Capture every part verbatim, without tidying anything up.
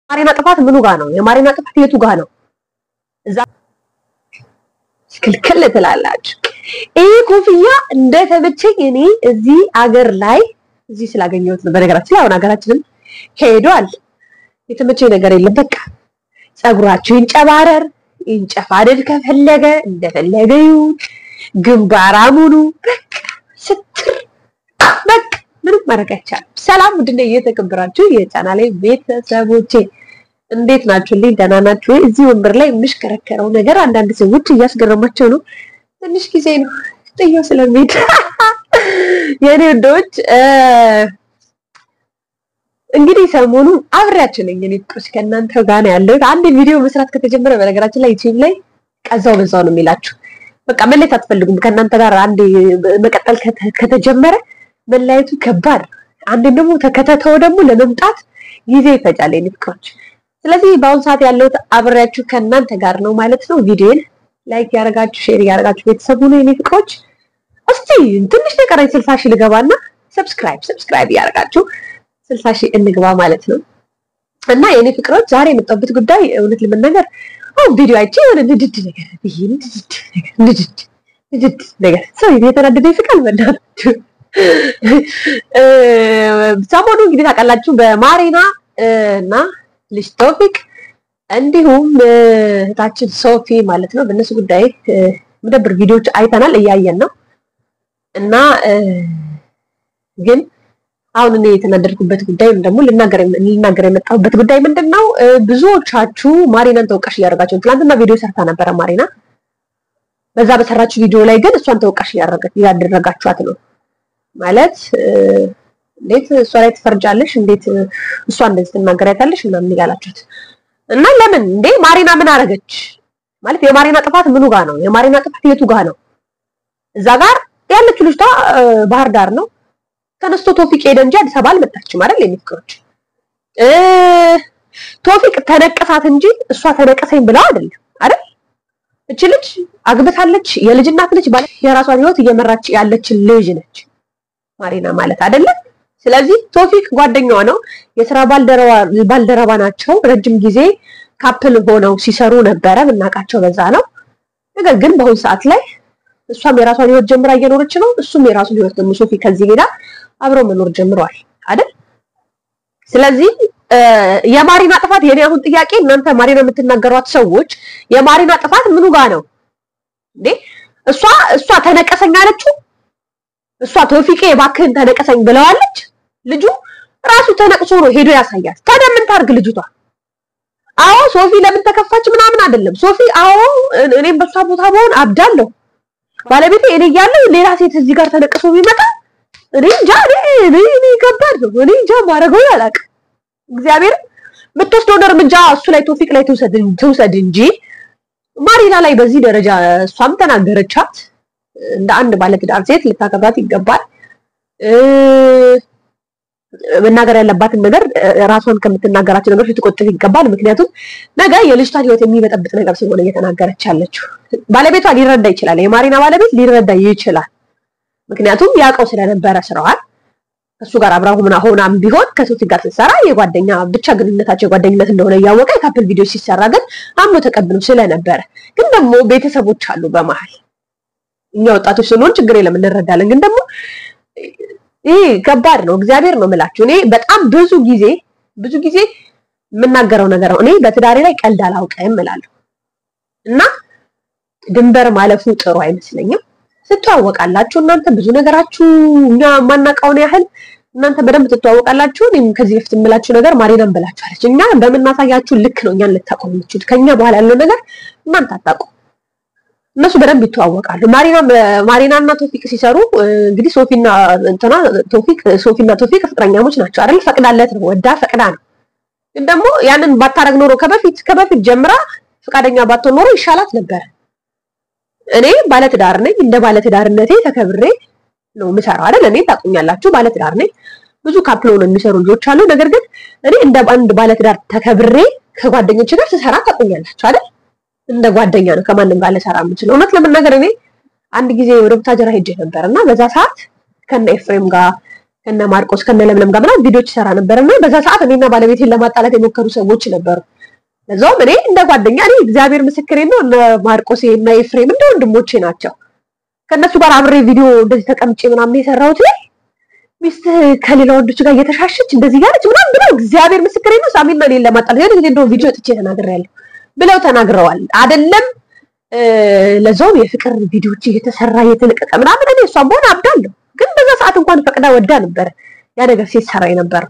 ማሪና ጥፋት ምኑ ጋር ነው? የማሪና ጥፋት የቱ ጋር ነው? እዛ ክልክል ትላላችሁ። ይሄ ኮፍያ እንደተመቸኝ እኔ እዚህ አገር ላይ እዚህ ስላገኘሁት ነው። በነገራችን ላይ አሁን አገራችንን ሄዷል። የተመቸኝ ነገር የለም። በቃ ጸጉራችሁ ይንጨባረር ይንጨፋደድ ከፈለገ እንደፈለገ ይሁን፣ ግንባራሙኑ በቃ ስትር በቃ ምንም ማድረግ አይቻልም። ሰላም ውድና እየተከበራችሁ የቻናሌ ቤተሰቦቼ እንዴት ናችሁ? ደህና ናችሁ? እዚህ ወንበር ላይ የምሽከረከረው ነገር አንዳንድ ሰዎች እያስገረማቸው ነው። ትንሽ ጊዜ ነው ጥያው ስለሚሄድ የኔ ወዶች እንግዲህ ሰሞኑ አብሬያችሁ ነኝ። እኔ ቁስ ከእናንተ ጋር ነው ያለው። አንድ ቪዲዮ መስራት ከተጀመረ በነገራችን ላይ ዩቲዩብ ላይ ቀዛው በዛው ነው የሚላችሁ። በቃ መለየት አትፈልጉም። ከእናንተ ጋር አንድ መቀጠል ከተጀመረ መለያየቱ ከባድ። አንድ ደግሞ ተከታተው ደግሞ ለመምጣት ጊዜ ይፈጃል የኔ ፍቅሮች። ስለዚህ በአሁን ሰዓት ያለው አብሬያችሁ ከእናንተ ጋር ነው ማለት ነው። ቪዲዮን ላይክ ያደርጋችሁ ሼር ያደርጋችሁ ቤተሰቡ ነው የኔ ፍቅሮች። እስቲ ትንሽ ነገር ስልሳ ሺህ ልገባና ሰብስክራይብ ሰብስክራይብ ያደርጋችሁ ስልሳ ሺህ እንግባ ማለት ነው። እና የኔ ፍቅሮች ዛሬ የመጣሁበት ጉዳይ እውነት ለመናገር አው ቪዲዮ አይቼ ወደ ንድድ ነገር ይሄን ንድድ ንድድ ነገር ሰው የተናደደ ይፍቃል በእናትህ። ሰሞኑ እንግዲህ ታውቃላችሁ በማሪና እና ልጅ ቶፊቅ እንዲሁም እህታችን ሶፊ ማለት ነው በእነሱ ጉዳይ ምደብር ቪዲዮዎች አይተናል እያየን ነው። እና ግን አሁን እኔ የተናደድኩበት ጉዳይ ደግሞ ልናገር ልናገር የመጣሁበት ጉዳይ ምንድነው? ብዙዎቻችሁ ማሪናን ተወቃሽ እያደረጋችሁ ትላንትና ቪዲዮ ሰርታ ነበር ማሪና። በዛ በሰራችሁ ቪዲዮ ላይ ግን እሷን ተወቃሽ እያደረጋችኋት ነው ማለት እንዴት እሷ ላይ ትፈርጃለሽ? እንዴት እሷ እንደዚህ ትናገራታለሽ? ምናምን ይላላችሁት እና ለምን እንዴ ማሪና ምን አረገች? ማለት የማሪና ጥፋት ምኑ ጋር ነው? የማሪና ጥፋት የቱ ጋር ነው? እዛ ጋር ያለችው ልጅቷ ባህር ዳር ነው ተነስቶ ቶፊቅ ሄደ እንጂ አዲስ አበባ አልመጣችም አይደል? የሚፍቅሮች እ ቶፊቅ ተነቀሳት እንጂ እሷ ተነቀሰኝ ብለው አይደል አይደል? እቺ ልጅ አግብታለች፣ የልጅ እናት ልጅ ባለ የራሷን ህይወት እየመራች ያለች ልጅ ነች ማሪና ማለት አይደለም። ስለዚህ ቶፊቅ ጓደኛዋ ነው፣ የሥራ ባልደረባ ባልደረባ ናቸው። ረጅም ጊዜ ካፕል ሆነው ሲሰሩ ነበረ፣ ምናቃቸው በዛ ነው። ነገር ግን በአሁን ሰዓት ላይ እሷም የራሷን ህይወት ጀምራ እየኖረች ነው፣ እሱም የራሱን ህይወት ደግሞ ሶፊ ከዚህ ሄዳ አብረው መኖር ጀምረዋል አይደል? ስለዚህ የማሪና ጥፋት የኔ አሁን ጥያቄ እናንተ ማሪና የምትናገሯት ሰዎች የማሪና ጥፋት ምኑ ጋር ነው እንዴ? እሷ እሷ ተነቀሰኝ አለችው። እሷ ቶፊቄ ባክህን ተነቀሰኝ ብለዋለች። ልጁ ራሱ ተነቅሶ ነው ሄዶ ያሳያት። ታዲያ ምን ታርግ ልጅቷ? አዎ ሶፊ ለምን ተከፋች ምናምን አይደለም። ሶፊ አዎ እኔም በሷ ቦታ ብሆን አብዳለሁ። ባለቤቴ እኔ ያለው ሌላ ሴት እዚህ ጋር ተነቅሶ ቢመጣ እኔ እንጃ እኔ እኔ ከባድ ነው። እኔ እንጃ ማረገው አላውቅም። እግዚአብሔር የምትወስደው እርምጃ እሱ ላይ ቶፊቅ ላይ ትውሰድ ትውሰድ እንጂ ማሪና ላይ በዚህ ደረጃ እሷም ተናገረቻት። እንደ አንድ ባለትዳር ሴት ልታከብራት ይገባል። መናገር ያለባትን ነገር ራሷን ከምትናገራቸው ነገሮች ልትቆጥብ ይገባል። ምክንያቱም ነገ የልጅቷን ህይወት የሚበጠብጥ ነገር ስለሆነ እየተናገረች ያለችው ባለቤቷ ሊረዳ ይችላል። የማሪና ባለቤት ሊረዳ ይችላል። ምክንያቱም ያውቀው ስለነበረ ስራዋን እሱ ጋር አብራው ሆና ሆናም ቢሆን ከሶፊ ጋር ሲሰራ የጓደኛ ብቻ ግንኙነታቸው የጓደኝነት እንደሆነ ያወቀ ካፕል ቪዲዮ ሲሰራ ግን አምኖ ተቀብሎ ስለነበረ ግን ደግሞ ቤተሰቦች አሉ በመሃል እኛ ወጣቶች ስለሆነ ችግር የለም እንረዳለን። ግን ደግሞ ይሄ ከባድ ነው። እግዚአብሔር ነው የምላችሁ። እኔ በጣም ብዙ ጊዜ ብዙ ጊዜ የምናገረው ነገር ነው። እኔ በትዳሬ ላይ ቀልድ አላውቅም እላለሁ እና ድንበር ማለፉ ጥሩ አይመስለኝም። ስትዋወቃላችሁ እናንተ ብዙ ነገራችሁ እኛ ማናቀውን ያህል እናንተ በደንብ ትተዋወቃላችሁ። እኔም ከዚህ በፊት የምላችሁ ነገር ማሪናም ብላችኋለች። እኛ በመናሳያችሁ ልክ ነው እኛን ልታቆሙ የምትችሉት። ከኛ በኋላ ያለው ነገር እናንተ አታውቁ። እነሱ በደንብ ይተዋወቃሉ። ማሪና ማሪናና ቶፊቅ ሲሰሩ እንግዲህ ሶፊና እንትና ቶፊቅ ሶፊና ቶፊቅ ፍቅረኛሞች ናቸው አይደል? ፈቅዳለት ነው ወዳ ፈቅዳ ነው። ግን ደግሞ ያንን ባታረግ ኖሮ ከበፊት ከበፊት ጀምራ ፍቃደኛ ባትሆን ኖሮ ይሻላት ነበር። እኔ ባለትዳር ነኝ። እንደ ባለትዳርነቴ ተከብሬ ነው የምሰራው አይደል? እኔ ታቁኛላችሁ ባለትዳር ነኝ። ብዙ ካፕል ሆነው የሚሰሩ ልጆች አሉ። ነገር ግን እኔ እንደ አንድ ባለትዳር ተከብሬ ከጓደኞቼ ጋር ስሰራ ታቁኛላችሁ አይደል? እንደ ጓደኛ ነው ከማንም ጋር ለሰራ የምችለው። እውነት ለመናገር እኔ አንድ ጊዜ ወደ ቡታጀራ ሄጄ ነበርና በዛ ሰዓት ከነ ኤፍሬም ጋር ከነ ማርቆስ ከነ ለምለም ጋር ምናምን ቪዲዮዎች ሰራ ነበርና በዛ ሰዓት እኔና ባለቤቴን ለማጣላት የሞከሩ ሰዎች ነበሩ ለዛው እኔ እንደ ጓደኛ እኔ እግዚአብሔር ምስክሬ ነው እነ ማርቆስ እና ኤፍሬም እንደ ወንድሞቼ ናቸው ከነሱ ጋር አብሬ ቪዲዮ እንደዚህ ተቀምጬ ምናምን የሰራሁት ላይ ሚስት ከሌላ ወንዶች ጋር እየተሻሸች እንደዚህ ጋርች ምናምን ብለው እግዚአብሔር ምስክሬ ነው ሳሚና እኔን ለማጣላት የሆነ ጊዜ እንደው ቪዲዮ ጥቼ ተናግሬያለሁ ብለው ተናግረዋል አይደለም ለዛው የፍቅር ቪዲዮዎች እየተሰራ እየተለቀቀ ምናምን እኔ እሷም ሆነ አብዳለሁ ግን በዛ ሰዓት እንኳን ፈቅዳ ወዳ ነበር ያ ነገር ሲሰራ ነበር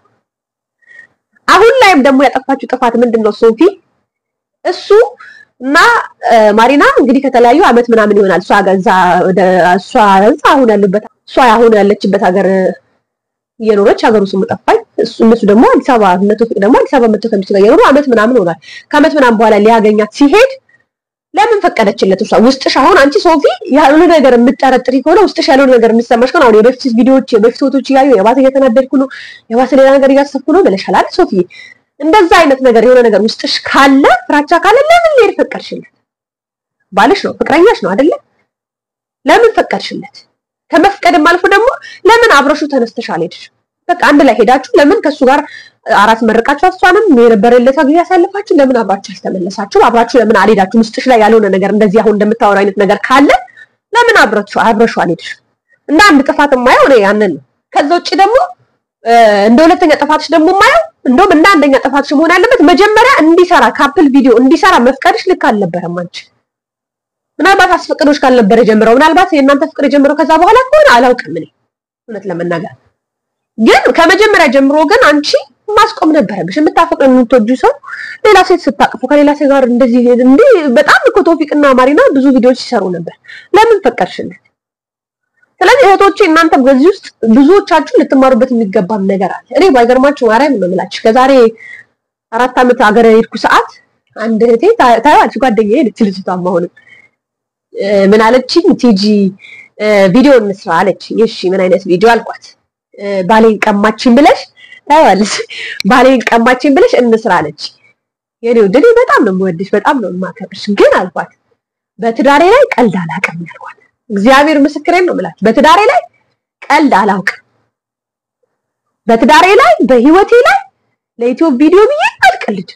አሁን ላይም ደግሞ ያጠፋችው ጥፋት ምንድነው ሶፊ እሱ እና ማሪና እንግዲህ ከተለያዩ አመት ምናምን ይሆናል እሷ ጋዛ ወደ እሷ እዛ አሁን ያለበት እሷ አሁን ያለችበት ሀገር የኖረች ሀገሩ ስሙ ጠፋኝ እሱ እነሱ ደግሞ አዲስ አበባ እነሱ ደግሞ አዲስ አበባ መጥተው ከሚስቱ ጋር የኖሩ አመት ምናምን ሆኗል ከአመት ምናምን በኋላ ሊያገኛት ሲሄድ ለምን ፈቀደችለት እሷ ውስጥሽ አሁን አንቺ ሶፊ ያለው ነገር የምትጠረጥሪ ከሆነ ውስጥሽ ያለው ነገር የሚሰማሽ ከሆነ አሁን የበፊት ቪዲዮዎች የበፊት ፎቶዎች ያዩ የባሰ እየተናደድኩ ነው የባሰ ሌላ ነገር እያሰብኩ ነው ብለሻል አይደል ሶፊ እንደዛ አይነት ነገር የሆነ ነገር ውስጥሽ ካለ ፍራቻ ካለ ለምን ሊር ፈቀድሽለት ባልሽ ነው ፍቅረኛሽ ነው አይደለ ለምን ፈቀድሽለት ከመፍቀድም አልፎ ደግሞ ለምን አብረሹ ተነስተሻል ሄድሽ በቃ አንድ ላይ ሄዳችሁ ለምን ከሱ ጋር አራት መረቃችሁ አፍሷንም የነበረለት ጊዜ ያሳልፋችሁ ለምን አብራችሁ ተመለሳችሁ አብራችሁ ለምን አልሄዳችሁ ውስጥሽ ላይ ያለው ነገር እንደዚህ አሁን እንደምታወራ አይነት ነገር ካለ ለምን አብራችሁ አብረሹ አልሄድሽ እና አንድ ጥፋት ማየው ነው ያንን ከዛ ውጪ ደግሞ እንደ ሁለተኛ ጥፋትሽ ደግሞ ማየው እንደውም እንደ አንደኛ ጥፋትሽ መሆን ያለበት መጀመሪያ እንዲሰራ ካፕል ቪዲዮ እንዲሰራ መፍቀድሽ ልክ አልነበረም አንቺ ምናልባት አስፈቅዶሽ ካልነበረ ጀምረው ምናልባት የእናንተ ፍቅር ጀምረው ከዛ በኋላ ከሆነ አላውቅም እኔ እውነት ለመናገር ግን ከመጀመሪያ ጀምሮ ግን አንቺ ማስቆም ነበረብሽ የምታፈቅሩ የምትወጁ ሰው ሌላ ሴት ስታቅፉ ከሌላ ሴት ጋር እንደዚህ እንዴ በጣም እኮ ቶፊቅና ማሪና ብዙ ቪዲዮዎች ሲሰሩ ነበር ለምን ፈቀድሽለት ስለዚህ እህቶቼ እናንተም በዚህ ውስጥ ብዙዎቻችሁ ልትማሩበት የሚገባም ነገር አለ እኔ ባይገርማችሁ ማርያም ነው የምላችሁ ከዛሬ አራት አመት አገር ሄድኩ ሰዓት አንድ እህቴ ታያለች ጓደኛዬ ልጅ ልጅቷም አሁን ምን አለችኝ ቲጂ ቪዲዮ እንስራ አለችኝ እሺ ምን አይነት ቪዲዮ አልኳት ባሌን ቀማችኝ ብለሽ ታያለሽ ባሌን ቀማችኝ ብለሽ እንስራ አለች የኔ ወደኔ በጣም ነው የምወድሽ በጣም ነው የማከብርሽ ግን አልኳት በትዳሬ ላይ ቀልድ አላውቅም ያልኳት እግዚአብሔር ምስክሬን ነው የምላችሁ በትዳሬ ላይ ቀልድ አላውቅም በትዳሬ ላይ በህይወቴ ላይ ለዩቲዩብ ቪዲዮ ብዬ አልቀልድ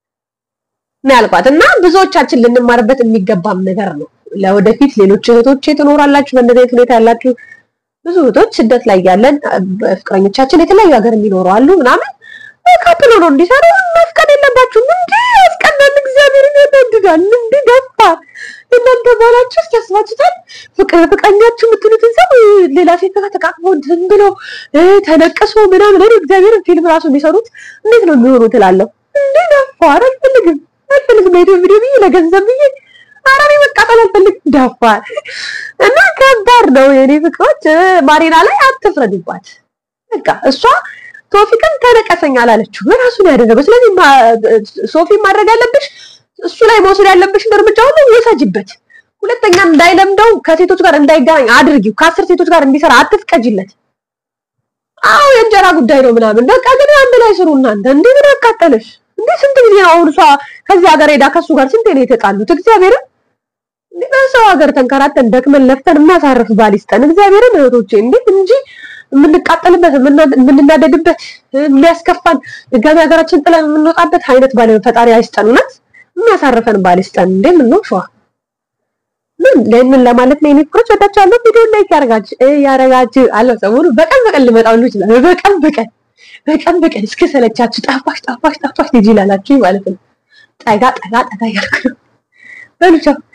ነው ያልኳት እና ብዙዎቻችን ልንማርበት የሚገባም ነገር ነው ለወደፊት ሌሎች እህቶቼ ትኖራላችሁ በእንደዚህ ሁኔታ ያላችሁ ብዙ እህቶች ስደት ላይ ያለን ፍቅረኞቻችን የተለያዩ ሀገር የሚኖሩ አሉ ምናምን ካፕል ሆኖ እንዲሰሩ መፍቀድ የለባችሁም እንዴ አስቀናን እግዚአብሔር ይወደዳል እንዴ ገፋ እናንተ ባላችሁ ተስፋችሁታል ፍቅር ፍቅረኛችሁ የምትሉትን ሰው ሌላ ሴት ጋር ተቃቅፎ ዝም ብሎ ተነቀሶ ምናምን ነው እግዚአብሔር ፊልም ራሱ የሚሰሩት እንዴት ነው የሚሆኑት እላለሁ እንዴ ገፋ አልፈልግም አልፈልግም ቪዲዮ ቪዲዮ ለገንዘብ ብዬ አራሪ መቃጠል አልፈልግም ዳፋ እና ከባድ ነው የኔ ፍቅሮች ማሪና ላይ አትፍረዱባት በቃ እሷ ቶፊቅን ተነቀሰኝ አላለችው ራሱ ነው ያደረገው ስለዚህ ሶፊ ማድረግ ያለብሽ እሱ ላይ መውሰድ ያለብሽ እርምጃ ሁሉ ይወሰጅበት ሁለተኛ እንዳይለምደው ከሴቶች ጋር እንዳይገናኝ አድርጊው ከአስር ሴቶች ጋር እንዲሰራ አትፍቀጂለት አው የእንጀራ ጉዳይ ነው ምናምን በቃ ግን አንድ ላይ ስሩ እናንተ እንዴ ምን አቃጠለሽ እንዴ ስንት ጊዜ ነው አሁን እሷ ከዚህ ሀገር ሄዳ ከሱ ጋር ስንት ነው የተጣሉት እግዚአብሔር እንዴ በሰው ሀገር ተንከራተን ደክመን ለፍተን እናሳርፍ ባሊስጠን እግዚአብሔርን እህቶቼ እንዴ እንጂ የምንቃጠልበት የምንናደድበት የሚያስከፋን ድጋሚ ሀገራችን ጥለን የምንወጣበት አይነት ባለ ፈጣሪ አይስጠንነት የሚያሳርፈን ባሊስጠን እንዴ ምን ነው ሸዋ ምን ለምን ለማለት ነው የሚፍቅሮች ወዳቻለሁ ቪዲዮ ላይክ ያርጋችሁ ያረጋችሁ አለ ሰሞኑ በቀን በቀን ሊመጣው ይችላል በቀን በቀን በቀን በቀን እስከ ሰለቻችሁ ጣፋሽ ጣፋሽ ጣፋሽ ይላላችሁ ማለት ነው ጠጋ ጠጋ ጠጋ ያልኩ በሉቻው